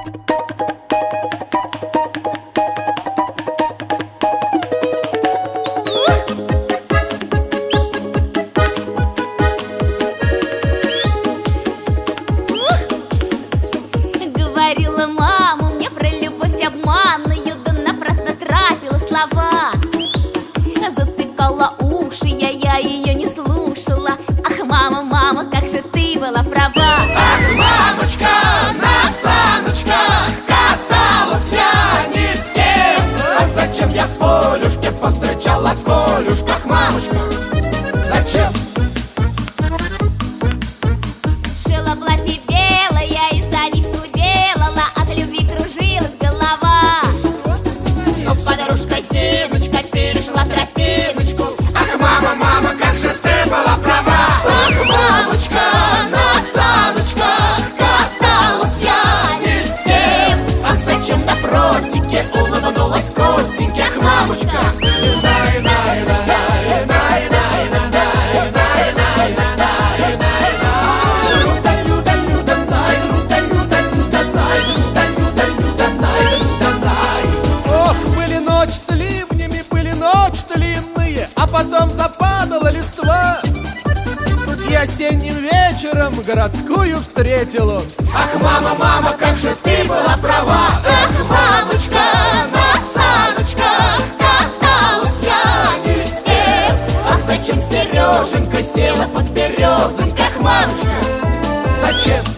Говорила мама мне про любовь обманную, да напрасно тратила слова. Затыкала уши, я ее не слушала. Ах, мама, мама, как же ты была права. Ах, мамочка, на саночках каталась я не с тем. Ах, зачем я в полюшке повстречала Колюшку? Ах, мамочка, зачем? Шила платье белое и завивку делала, от любви кружилась голова. Но подружка Зиночка перешла тропиночку. Ах, мама, мама, как же ты была права. Ах, мамочка, на саночках каталась я не с тем. Ах, зачем на просеке улыбнулась Костеньке? Ах, мамочка, а потом западала листва. И осенним вечером городскую встретил он. ах, мама, мама, как же ты была права. Ах, мамочка, на саночках каталась я не с тем. Ах, зачем Сереженька села под березонькой? Ах, мамочка, Зачем?